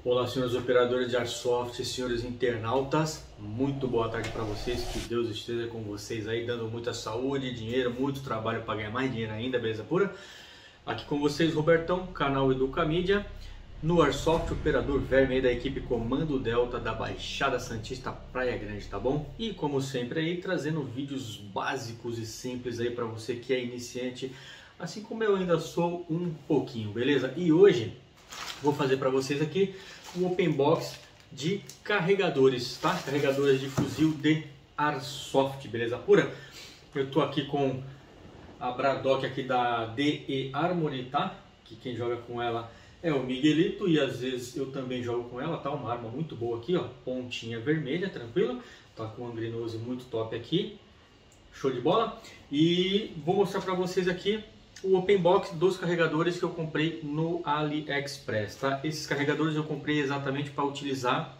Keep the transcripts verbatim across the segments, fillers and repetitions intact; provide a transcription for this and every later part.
Olá, senhores operadores de Airsoft, senhores internautas, muito boa tarde para vocês, que Deus esteja com vocês aí, dando muita saúde, dinheiro, muito trabalho para ganhar mais dinheiro ainda, beleza pura? Aqui com vocês, Robertão, canal Educa Mídia, no Airsoft, operador verme aí da equipe Comando Delta da Baixada Santista, Praia Grande, tá bom? E como sempre aí, trazendo vídeos básicos e simples aí para você que é iniciante, assim como eu ainda sou um pouquinho, beleza? E hoje vou fazer para vocês aqui um open box de carregadores, tá? Carregadores de fuzil de Airsoft, beleza pura? Eu tô aqui com a Braddock aqui da D E Armory, tá? Que quem joga com ela é o Miguelito e às vezes eu também jogo com ela, tá? Uma arma muito boa aqui, ó, pontinha vermelha, tranquilo? Tá com um grinose muito top aqui, show de bola? E vou mostrar para vocês aqui o open box dos carregadores que eu comprei no AliExpress, tá? Esses carregadores eu comprei exatamente para utilizar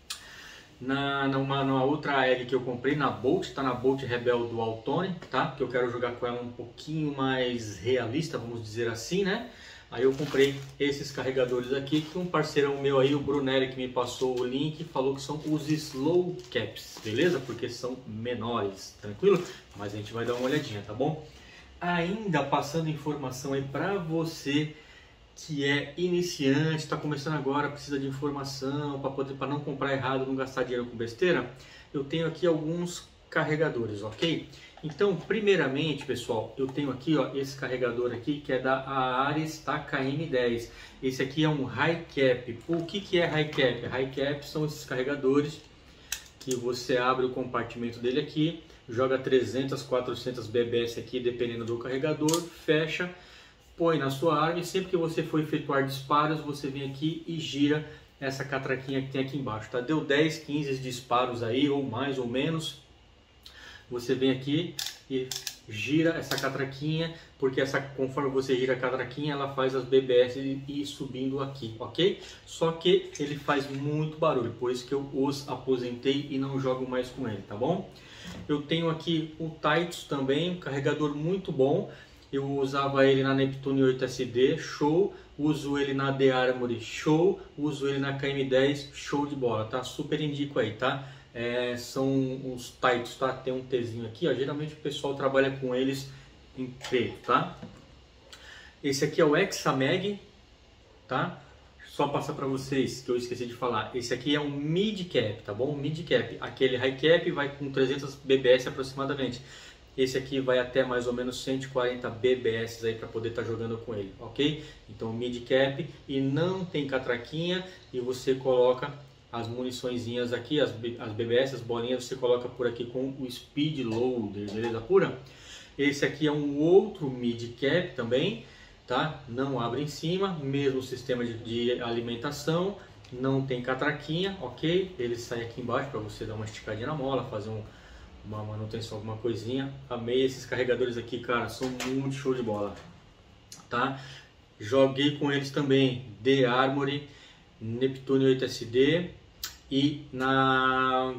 na numa, numa outra A R que eu comprei na Bolt, tá? Na Bolt Rebel do Altone, tá? Que eu quero jogar com ela um pouquinho mais realista, vamos dizer assim, né? Aí eu comprei esses carregadores aqui que um parceirão meu aí, o Brunelli, que me passou o link, falou que são os Slow Caps, beleza? Porque são menores, tranquilo? Mas a gente vai dar uma olhadinha, tá bom? Ainda passando informação aí para você que é iniciante, está começando agora, precisa de informação para poder, para não comprar errado, não gastar dinheiro com besteira, eu tenho aqui alguns carregadores, ok? Então, primeiramente, pessoal, eu tenho aqui, ó, esse carregador aqui que é da Ares, tá? K M dez. Esse aqui é um High Cap. O que que é High Cap? High Cap são esses carregadores que você abre o compartimento dele aqui, joga trezentas, quatrocentas B B S aqui, dependendo do carregador, fecha, põe na sua arma e sempre que você for efetuar disparos, você vem aqui e gira essa catraquinha que tem aqui embaixo, tá? Deu dez, quinze disparos aí, ou mais ou menos, você vem aqui e gira essa catraquinha, porque essa, conforme você gira a catraquinha, ela faz as B B S ir subindo aqui, ok? Só que ele faz muito barulho, por isso que eu os aposentei e não jogo mais com ele, tá bom? Eu tenho aqui o Titus também, um carregador muito bom. Eu usava ele na Neptune oito S D, show. Uso ele na The Armory, show. Uso ele na K M dez, show de bola, tá? Super indico aí, tá? É, são uns Titus, tá? Tem um Tzinho aqui, ó. Geralmente o pessoal trabalha com eles em preto, tá? Esse aqui é o Examag, tá? Só passar para vocês que eu esqueci de falar. Esse aqui é um mid cap, tá bom? Mid cap. Aquele high cap vai com trezentas B B S aproximadamente. Esse aqui vai até mais ou menos cento e quarenta B B S aí para poder estar tá jogando com ele, ok? Então mid cap e não tem catraquinha e você coloca as muniçõezinhas aqui, as, as B B S, as bolinhas, você coloca por aqui com o Speed Loader, beleza pura? Esse aqui é um outro mid cap também, tá? Não abre em cima, mesmo sistema de, de alimentação, não tem catraquinha, ok? Ele sai aqui embaixo para você dar uma esticadinha na mola, fazer um, uma manutenção, alguma coisinha. Amei esses carregadores aqui, cara, são muito show de bola, tá? Joguei com eles também The Armory, Neptune oito S D e na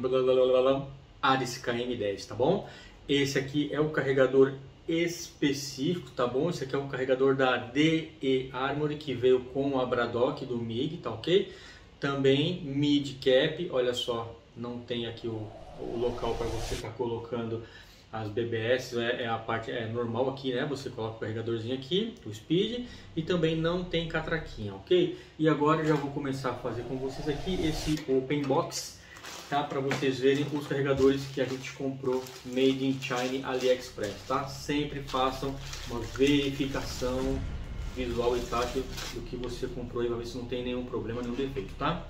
Ares K M dez, tá bom? Esse aqui é o carregador específico, tá bom? Esse aqui é um carregador da D E Armory que veio com a Braddock do M I G, tá ok? Também mid cap, olha só, não tem aqui o, o local para você estar tá colocando as B B S, é, é a parte é normal aqui, né? Você coloca o carregadorzinho aqui, o Speed, e também não tem catraquinha, ok? E agora eu já vou começar a fazer com vocês aqui esse open box, tá? Para vocês verem os carregadores que a gente comprou made in China AliExpress, tá? Sempre façam uma verificação visual e tátil do que você comprou para ver se não tem nenhum problema, nenhum defeito, tá?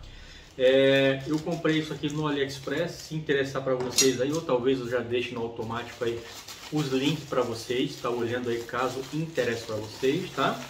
É, eu comprei isso aqui no AliExpress, se interessar para vocês aí, ou talvez eu já deixe no automático aí os links para vocês, tá olhando aí caso interesse para vocês, tá?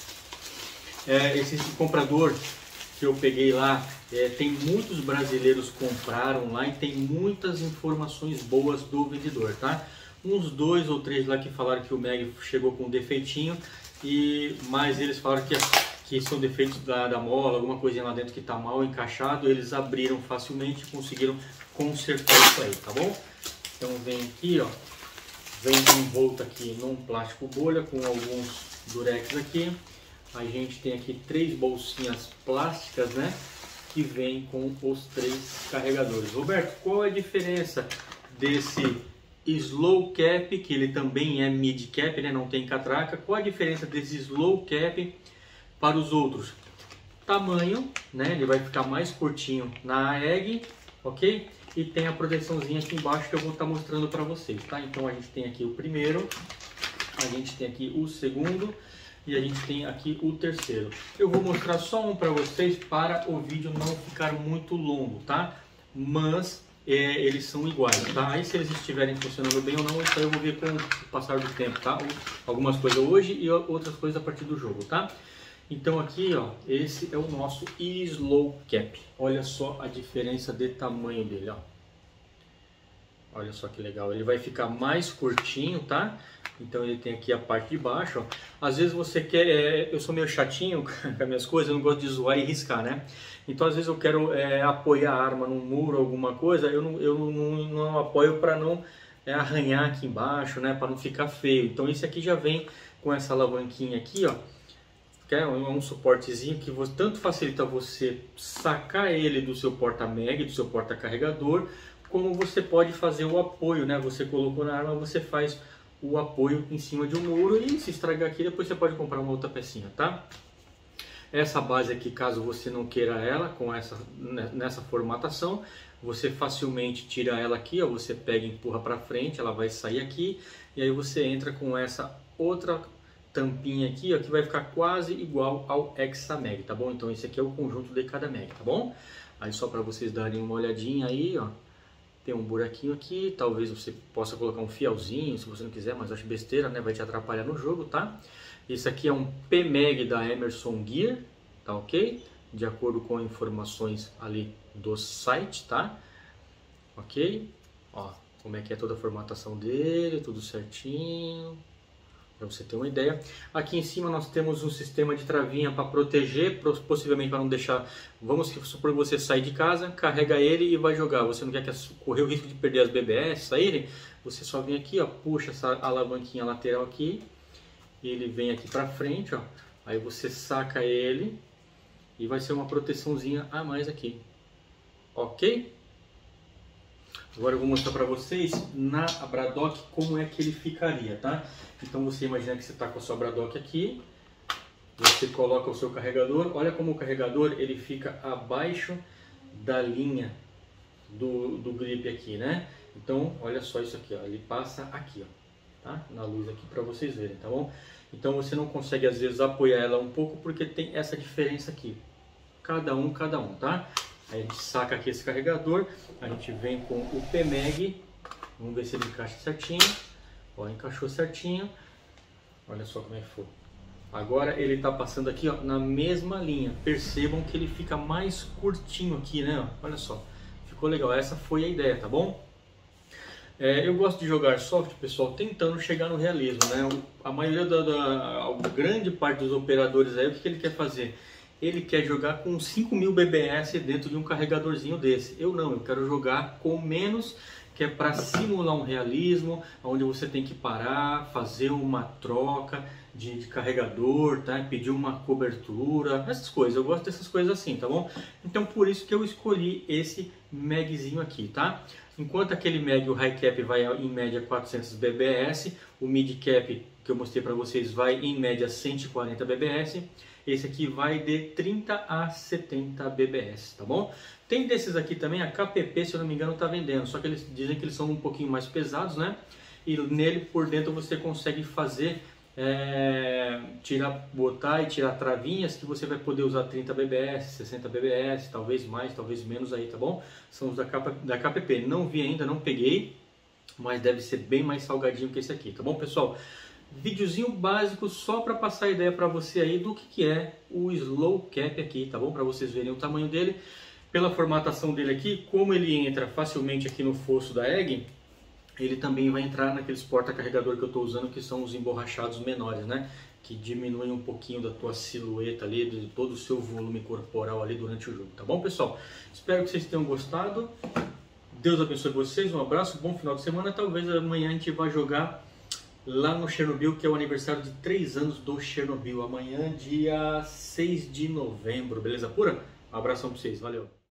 É, esse comprador que eu peguei lá, é, tem muitos brasileiros compraram lá e tem muitas informações boas do vendedor, tá? Uns dois ou três lá que falaram que o Mag chegou com um defeitinho, e mais eles falaram que, que são defeitos da, da mola, alguma coisinha lá dentro que está mal encaixado, eles abriram facilmente e conseguiram consertar isso aí, tá bom? Então vem aqui, ó, vem envolto aqui num plástico bolha com alguns durex aqui. A gente tem aqui três bolsinhas plásticas, né? que vem com os três carregadores. Roberto, qual é a diferença desse slow cap, que ele também é mid cap, né? Não tem catraca? Qual a diferença desse slow cap para os outros? Tamanho, né? Ele vai ficar mais curtinho na egg, ok? E tem a proteçãozinha aqui embaixo que eu vou estar mostrando para vocês, tá? Então a gente tem aqui o primeiro, a gente tem aqui o segundo e a gente tem aqui o terceiro. Eu vou mostrar só um para vocês para o vídeo não ficar muito longo, tá? Mas é, eles são iguais, tá? Aí se eles estiverem funcionando bem ou não, isso aí eu vou ver com o passar do tempo, tá? Algumas coisas hoje e outras coisas a partir do jogo, tá? Então aqui, ó, esse é o nosso slow cap. Olha só a diferença de tamanho dele, ó. Olha só que legal, ele vai ficar mais curtinho, tá? Então ele tem aqui a parte de baixo, ó. Às vezes você quer, é, eu sou meio chatinho com as minhas coisas, eu não gosto de zoar e riscar, né? Então às vezes eu quero é, apoiar a arma num muro, alguma coisa, eu não, eu não, não apoio para não é, arranhar aqui embaixo, né? Para não ficar feio. Então esse aqui já vem com essa alavanquinha aqui, ó. Que é um suportezinho que tanto facilita você sacar ele do seu porta-mag, do seu porta-carregador, como você pode fazer o apoio, né? Você colocou na arma, você faz o apoio em cima de um muro e se estragar aqui, depois você pode comprar uma outra pecinha, tá? Essa base aqui, caso você não queira ela com essa nessa formatação, você facilmente tira ela aqui, ó, você pega e empurra para frente, ela vai sair aqui e aí você entra com essa outra tampinha aqui, ó, que vai ficar quase igual ao Hexamag, tá bom? Então esse aqui é o conjunto de cada mag, tá bom? Aí só para vocês darem uma olhadinha aí, ó, tem um buraquinho aqui, talvez você possa colocar um fielzinho, se você não quiser, mas acho besteira, né? Vai te atrapalhar no jogo, tá? Esse aqui é um P mag da Emerson Gear, tá ok? De acordo com informações ali do site, tá? Ok? Ó, como é que é toda a formatação dele, tudo certinho. Para você ter uma ideia. Aqui em cima nós temos um sistema de travinha para proteger, possivelmente para não deixar, vamos supor que você sai de casa, carrega ele e vai jogar, você não quer correr o risco de perder as B B S, saírem, você só vem aqui, ó, puxa essa alavanquinha lateral aqui, ele vem aqui para frente, ó, aí você saca ele e vai ser uma proteçãozinha a mais aqui, ok? Agora eu vou mostrar para vocês na Braddock como é que ele ficaria, tá? Então você imagina que você está com a sua Braddock aqui, você coloca o seu carregador, olha como o carregador ele fica abaixo da linha do, do grip aqui, né? Então olha só isso aqui, ó, ele passa aqui, ó, tá? Na luz aqui para vocês verem, tá bom? Então você não consegue às vezes apoiar ela um pouco porque tem essa diferença aqui, cada um, cada um, tá? Aí a gente saca aqui esse carregador, a gente vem com o P mag, vamos ver se ele encaixa certinho, ó, encaixou certinho, olha só como é que foi. Agora ele está passando aqui, ó, na mesma linha, percebam que ele fica mais curtinho aqui, né, olha só, ficou legal, essa foi a ideia, tá bom? É, eu gosto de jogar soft, pessoal, tentando chegar no realismo, né, a maioria da, da a grande parte dos operadores aí, o que, que ele quer fazer? Ele quer jogar com cinco mil B B S dentro de um carregadorzinho desse. Eu não, eu quero jogar com menos, que é para simular um realismo, onde você tem que parar, fazer uma troca de, de carregador, tá? Pedir uma cobertura, essas coisas. Eu gosto dessas coisas assim, tá bom? Então por isso que eu escolhi esse magzinho aqui, tá? Enquanto aquele mag, o high cap, vai em média quatrocentos B B S, o mid cap que eu mostrei para vocês vai em média cento e quarenta B B S. Esse aqui vai de trinta a setenta B B S, tá bom? Tem desses aqui também, a K P P, se eu não me engano, tá vendendo. Só que eles dizem que eles são um pouquinho mais pesados, né? E nele, por dentro, você consegue fazer, é, tirar, botar e tirar travinhas que você vai poder usar trinta B B S, sessenta B B S, talvez mais, talvez menos aí, tá bom? São os da, da K P P. Não vi ainda, não peguei, mas deve ser bem mais salgadinho que esse aqui, tá bom, pessoal? Videozinho básico só para passar a ideia para você aí do que, que é o slow cap aqui, tá bom? Para vocês verem o tamanho dele, pela formatação dele aqui, como ele entra facilmente aqui no fosso da egg, ele também vai entrar naqueles porta-carregador que eu estou usando, que são os emborrachados menores, né? Que diminuem um pouquinho da tua silhueta ali, de todo o seu volume corporal ali durante o jogo, tá bom, pessoal? Espero que vocês tenham gostado. Deus abençoe vocês, um abraço, bom final de semana. Talvez amanhã a gente vá jogar lá no Chernobyl, que é o aniversário de três anos do Chernobyl. Amanhã, dia seis de novembro, beleza pura? Um abração pra vocês, valeu!